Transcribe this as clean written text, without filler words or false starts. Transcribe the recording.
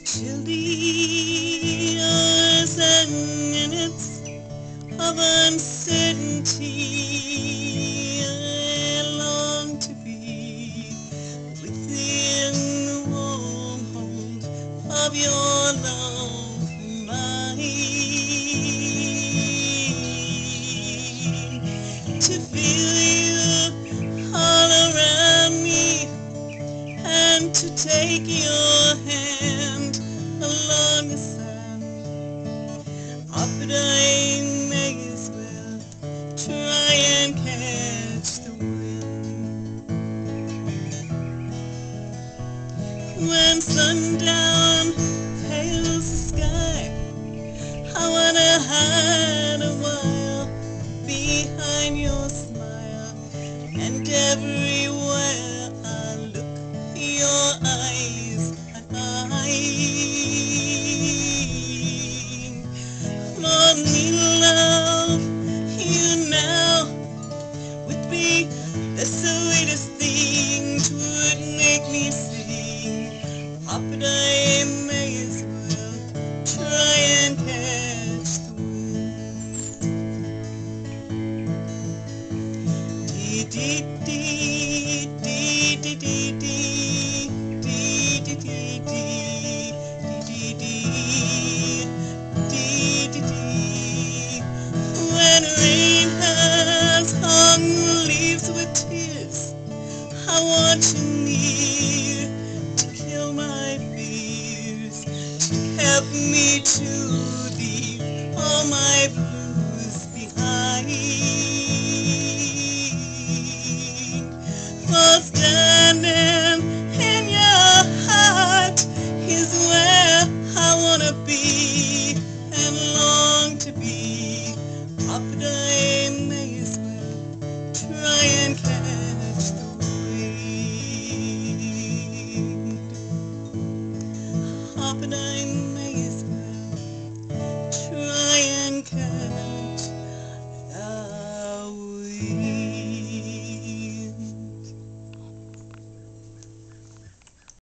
Chilly hours and minutes of uncertainty. I long to be within the warm hold of your love mine, to feel you all around me and to take your hand along the sand. But I may as well try and catch the wind. When sundown pales the sky, I wanna hide a while behind your smile, and everywhere I look, your eyes are mine. Lord, me love you now would be the sweetest thing. 'Twould make me sing. But I may as well try and catch the wind. Dee dee dee dee dee dee dee dee dee dee dee dee dee dee. When rain has hung the leaves with tears, I want you near to kill my fears, to help me to leave all my blues behind. For standing in your heart is where I wanna be and long to be. But I may as well try and catch the wind. But I may as well try and catch the wind.